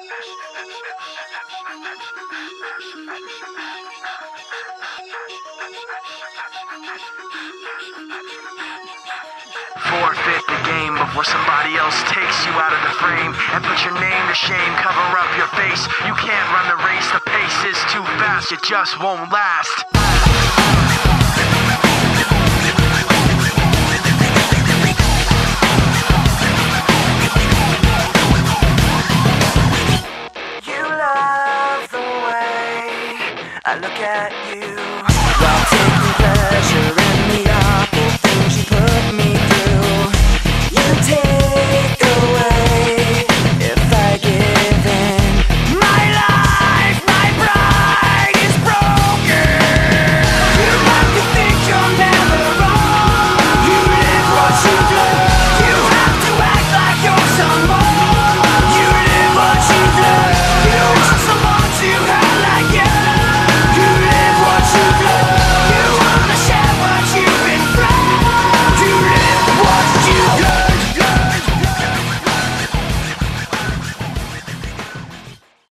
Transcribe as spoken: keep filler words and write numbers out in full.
Forfeit the game before somebody else takes you out of the frame and put your name to shame, cover up your face. You can't run the race, the pace is too fast, it just won't last. You love the way I look at you. Well, take